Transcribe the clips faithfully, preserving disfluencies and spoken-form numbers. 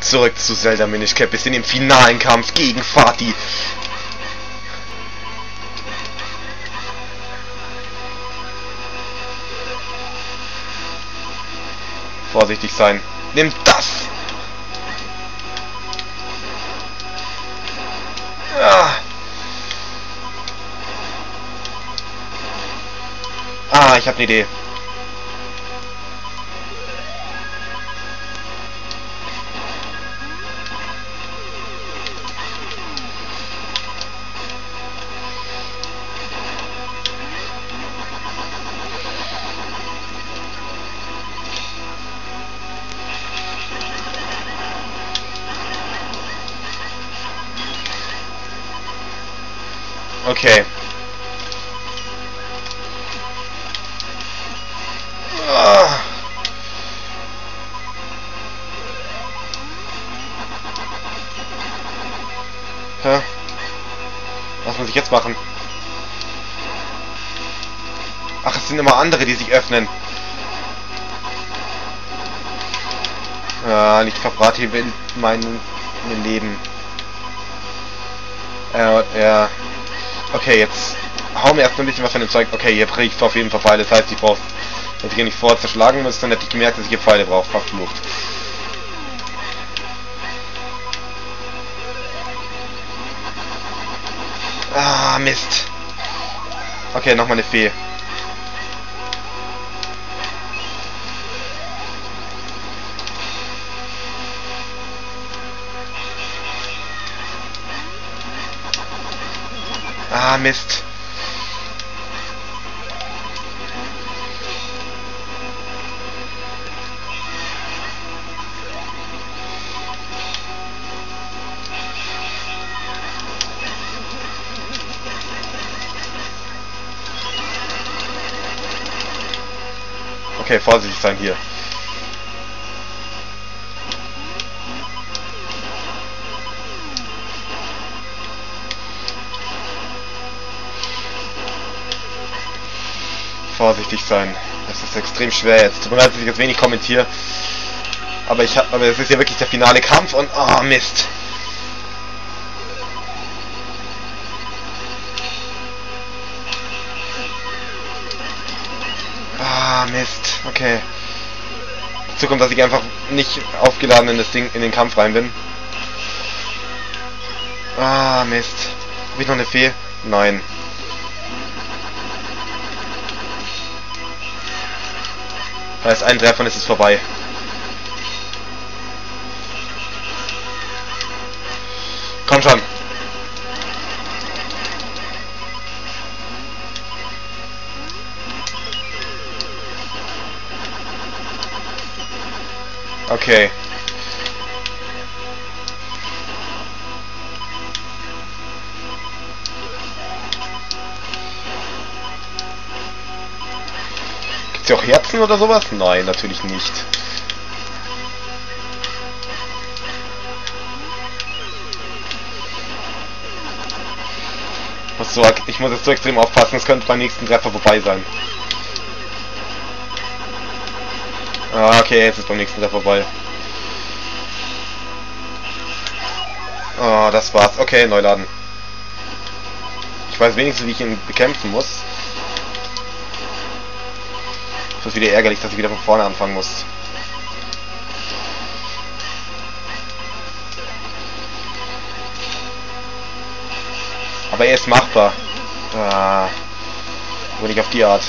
zurück zu Zelda Minish Cap. Wir sind im finalen Kampf gegen Fatih. Vorsichtig sein. Nimm das! Ah, ah ich habe eine Idee. Okay. Ah. Hä? Was muss ich jetzt machen? Ach, es sind immer andere, die sich öffnen. Ah, nicht verbrate hier mein, mein Leben. Äh, ja. Okay, jetzt hauen wir erst ein bisschen was von dem Zeug. Okay, hier kriege ich auf jeden Fall Pfeile. Das heißt, ich brauche, wenn ich hier nicht vorher zerschlagen muss, dann hätte ich gemerkt, dass ich hier Pfeile brauche. Verflucht. Ah, Mist. Okay, nochmal eine Fee. Ah, Mist. Okay, vorsichtig sein hier. Vorsichtig sein. Das ist extrem schwer jetzt. Tut mir leid, dass ich jetzt wenig kommentiere. Aber ich hab, aber es ist ja wirklich der finale Kampf und oh Mist. Ah Mist. Okay. Dazu kommt, dass ich einfach nicht aufgeladen in das Ding in den Kampf rein bin. Ah Mist. Habe ich noch eine Fee? Nein. Da ist ein Treffer und es ist vorbei. Komm schon. Okay. Gibt's hier auch Herzen oder sowas? Nein, natürlich nicht. Was so, ich muss jetzt so extrem aufpassen, es könnte beim nächsten Treffer vorbei sein. Ah, okay, jetzt ist beim nächsten Treffer vorbei. Oh, das war's. Okay, neu laden. Ich weiß wenigstens, wie ich ihn bekämpfen muss. Das ist wieder ärgerlich, dass ich wieder von vorne anfangen muss. Aber er ist machbar. Ah, nur nicht auf die Art.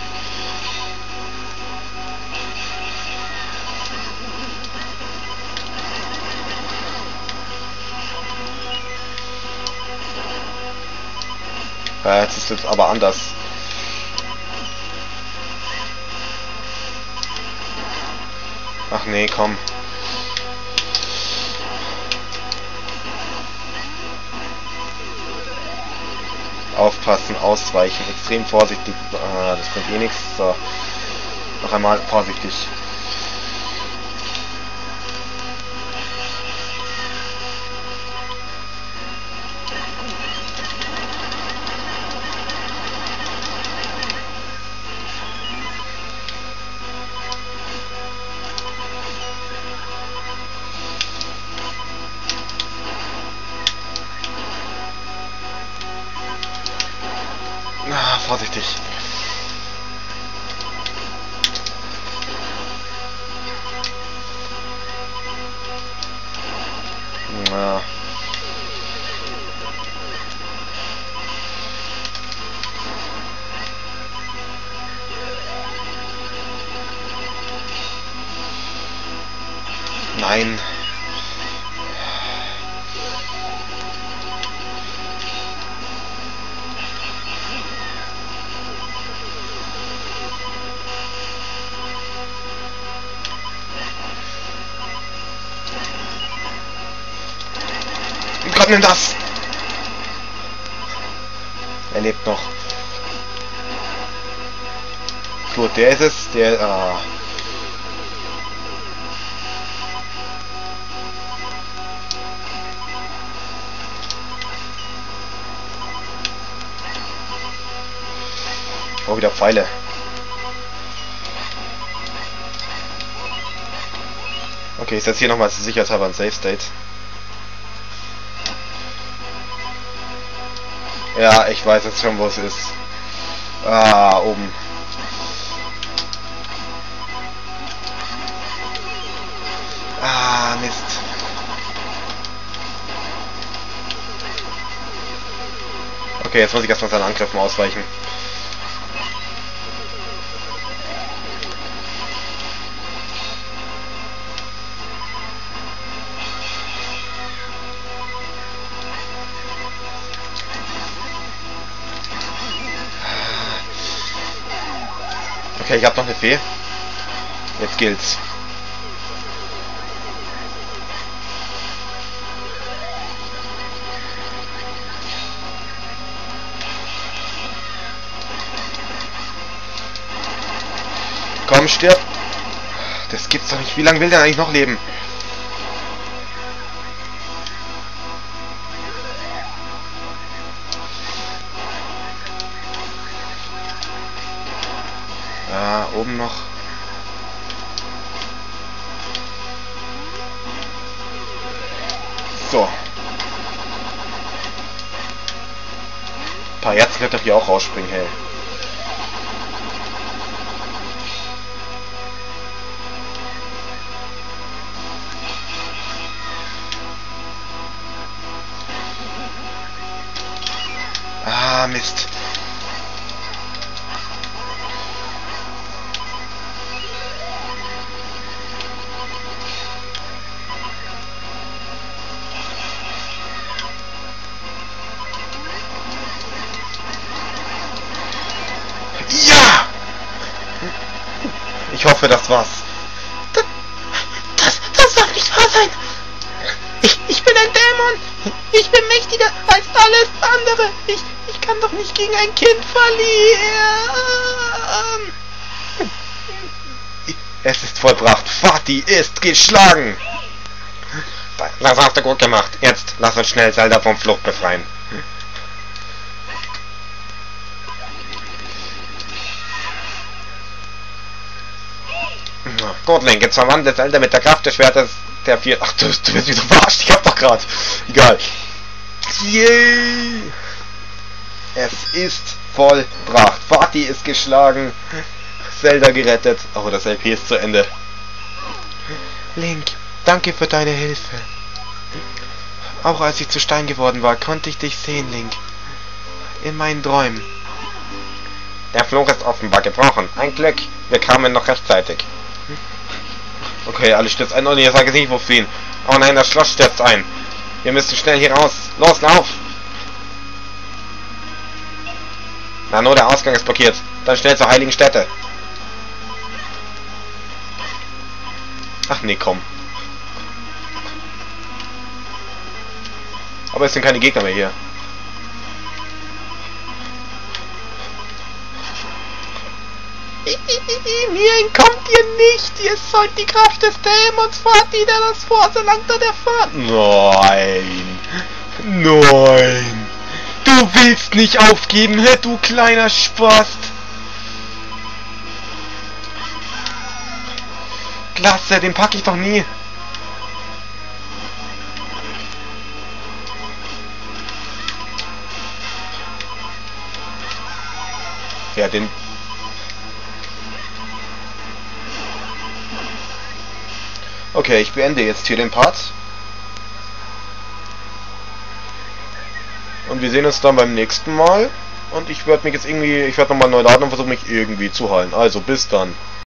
Ja, jetzt ist es aber anders. Ach nee, komm. Aufpassen, ausweichen, extrem vorsichtig. Ah, das bringt eh nichts. So. Noch einmal vorsichtig. vorsichtig. Na. Nein. Gott, nimm das! Er lebt noch. Gut, der ist es. Der... Ah. Oh, wieder Pfeile. Okay, ich setze hier nochmal sicherheitshalber ein Safe State. Ja, ich weiß jetzt schon, wo es ist. Ah, oben. Ah, Mist. Okay, jetzt muss ich erstmal seinen Angriffen ausweichen. Okay, ich habe noch eine Fee. Jetzt gilt's. Komm, stirb. Das gibt's doch nicht. Wie lange will der eigentlich noch leben? Ah, oben noch. So. Ein paar Herzen könnte hier auch rausspringen, hey. Ah, Mist. Ja! Ich hoffe, das war's. Das, das, das darf nicht wahr sein. Ich, ich bin ein Dämon. Ich bin mächtiger als alles andere. Ich, ich kann doch nicht gegen ein Kind verlieren. Es ist vollbracht. Fatih ist geschlagen. Das hast du gut gemacht. Jetzt lass uns schnell Zelda vom Flucht befreien. Gut, Link, jetzt verwandelt Zelda mit der Kraft des Schwertes der vier... Ach, du, du wirst mich so verarscht. Ich hab doch gerade... Egal. Yay! Es ist vollbracht. Fatih ist geschlagen. Zelda gerettet. Oh, das L P ist zu Ende. Link, danke für deine Hilfe. Auch als ich zu Stein geworden war, konnte ich dich sehen, Link. In meinen Träumen. Der Fluch ist offenbar gebrochen. Ein Glück, wir kamen noch rechtzeitig. Okay, alles stürzt ein. Und ich sage nicht, wofür. Oh nein, das Schloss stürzt ein. Wir müssen schnell hier raus. Los, lauf! Na, nur der Ausgang ist blockiert. Dann schnell zur heiligen Stätte. Ach nee, komm. Aber es sind keine Gegner mehr hier. Mir entkommt ihr nicht. Ihr sollt die Kraft des Dämons Fatih, der das Vor so langt an der Fahrt. Nein. Nein. Du willst nicht aufgeben, hä, du kleiner Spast. Klasse, den packe ich doch nie. Ja, den... Okay, ich beende jetzt hier den Part. Und wir sehen uns dann beim nächsten Mal. Und ich werde mich jetzt irgendwie... Ich werde nochmal neu laden und versuche mich irgendwie zu heilen. Also, bis dann.